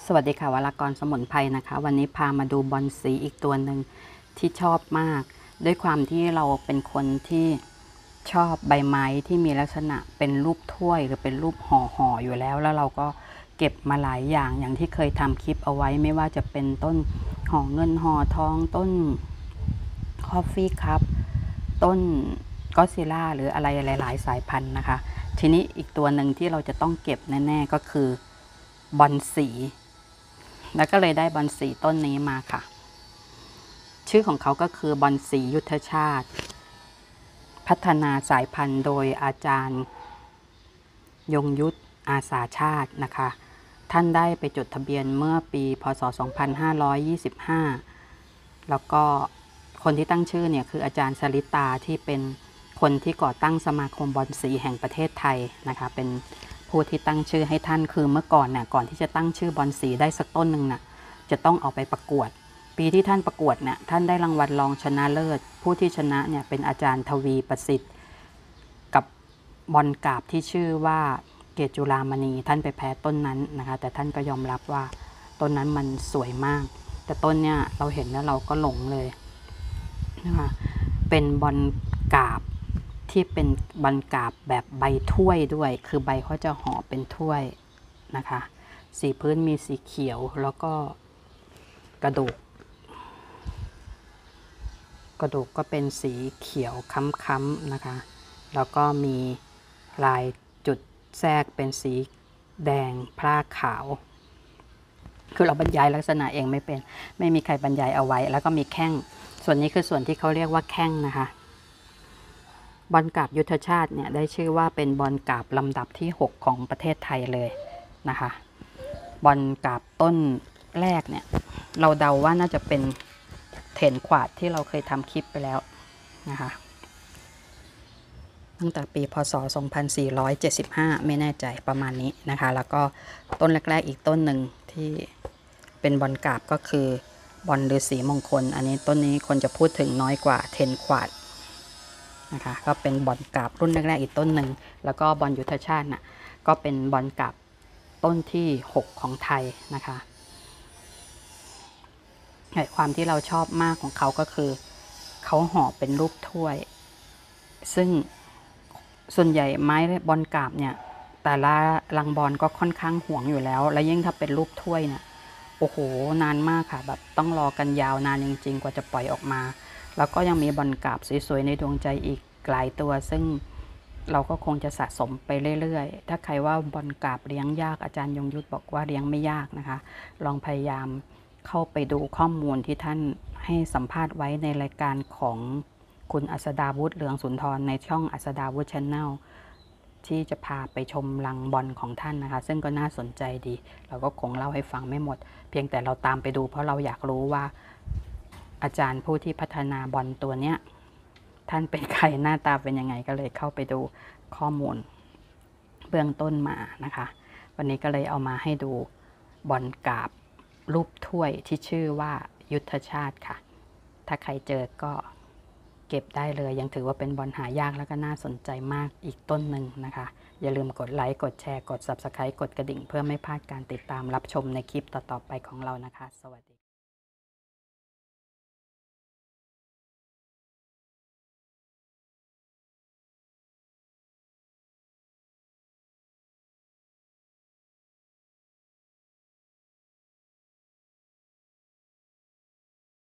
สวัสดีค่ะวรากรสมุนไพรนะคะวันนี้พามาดูบอนสีอีกตัวหนึ่งที่ชอบมากด้วยความที่เราเป็นคนที่ชอบใบไม้ที่มีลักษณะเป็นรูปถ้วยหรือเป็นรูปห่ออยู่แล้วเราก็เก็บมาหลายอย่างที่เคยทำคลิปเอาไว้ไม่ว่าจะเป็นต้นห่อเงินห่อทองต้นคอฟฟี่คัพต้นก็ซิล่าหรืออะไรหลายๆสายพันธุ์นะคะทีนี้อีกตัวหนึ่งที่เราจะต้องเก็บแน่ๆก็คือบอนสีแล้วก็เลยได้บอนสีต้นนี้มาค่ะชื่อของเขาก็คือบอนสียุทธชาติพัฒนาสายพันธุ์โดยอาจารย์ยงยุทธอาสาชาตินะคะท่านได้ไปจดทะเบียนเมื่อปีพ.ศ. 2525แล้วก็คนที่ตั้งชื่อเนี่ยคืออาจารย์สริตาที่เป็นคนที่ก่อตั้งสมาคมบอนสีแห่งประเทศไทยนะคะเป็นผู้ที่ตั้งชื่อให้ท่านคือเมื่อก่อนเนี่ยก่อนที่จะตั้งชื่อบอนสีได้สักต้นหนึ่งน่ะจะต้องออกไปประกวดปีที่ท่านประกวดเนี่ยท่านได้รางวัลรองชนะเลิศผู้ที่ชนะเนี่ยเป็นอาจารย์ทวีประสิทธิ์กับบอนกาบที่ชื่อว่าเกศจุฬามณีท่านไปแพ้ต้นนั้นนะคะแต่ท่านก็ยอมรับว่าต้นนั้นมันสวยมากแต่ต้นเนี่ยเราเห็นแล้วเราก็หลงเลยนะคะเป็นบอนกาบที่เป็นบอนกาบแบบใบถ้วยด้วยคือใบเขาจะห่อเป็นถ้วยนะคะสีพื้นมีสีเขียวแล้วก็กระดูกก็เป็นสีเขียวค้ำๆนะคะแล้วก็มีลายจุดแทรกเป็นสีแดงพร่าขาวคือเราบรรยายลักษณะเองไม่มีใครบรรยายเอาไว้แล้วก็มีแข้งส่วนนี้คือส่วนที่เขาเรียกว่าแข้งนะคะบอนกาบยุทธชาติเนี่ยได้ชื่อว่าเป็นบอนกาบลำดับที่6ของประเทศไทยเลยนะคะบอนกาบต้นแรกเนี่ยเราเดาว่าน่าจะเป็นเถนขวาดที่เราเคยทำคลิปไปแล้วนะคะตั้งแต่ปีพ.ศ. 2475ไม่แน่ใจประมาณนี้นะคะแล้วก็ต้นแรกๆอีกต้นหนึ่งที่เป็นบอนกาบก็คือบอนฤาษีมงคลอันนี้ต้นนี้คนจะพูดถึงน้อยกว่าเถนขวาดนะคะก็เป็นบอนกาบรุ่นแรกๆอีกต้นหนึ่งแล้วก็บอนยุทธชาติน่ะก็เป็นบอนกาบต้นที่6ของไทยนะคะความที่เราชอบมากของเขาก็คือเขาห่อเป็นรูปถ้วยซึ่งส่วนใหญ่ไม้บอนกาบเนี่ยแต่ละรังบอนก็ค่อนข้างห่วงอยู่แล้วและยิ่งถ้าเป็นรูปถ้วยเนี่ยโอ้โหนานมากค่ะแบบต้องรอกันยาวนานจริงๆกว่าจะปล่อยออกมาแล้วก็ยังมีบอนกาบสวยๆในดวงใจอีกหลายตัวซึ่งเราก็คงจะสะสมไปเรื่อยๆถ้าใครว่าบอนกาบเลี้ยงยากอาจารย์ยงยุทธบอกว่าเลี้ยงไม่ยากนะคะลองพยายามเข้าไปดูข้อมูลที่ท่านให้สัมภาษณ์ไว้ในรายการของคุณอัสดาวุฒิเหลืองสุนทรในช่องอัสดาวุฒิชาแนลที่จะพาไปชมรังบอลของท่านนะคะซึ่งก็น่าสนใจดีเราก็คงเล่าให้ฟังไม่หมดเพียงแต่เราตามไปดูเพราะเราอยากรู้ว่าอาจารย์ผู้ที่พัฒนาบอลตัวเนี้ยท่านเป็นใครหน้าตาเป็นยังไงก็เลยเข้าไปดูข้อมูลเบื้องต้นมานะคะวันนี้ก็เลยเอามาให้ดูบอลกาบรูปถ้วยที่ชื่อว่ายุทธชาติค่ะถ้าใครเจอก็เก็บได้เลยยังถือว่าเป็นบอลหายากแล้วก็น่าสนใจมากอีกต้นหนึ่งนะคะอย่าลืมกดไลค์กดแชร์กด Subscribe กดกระดิ่งเพื่อไม่พลาดการติดตามรับชมในคลิปต่อๆไปของเรานะคะสวัสดี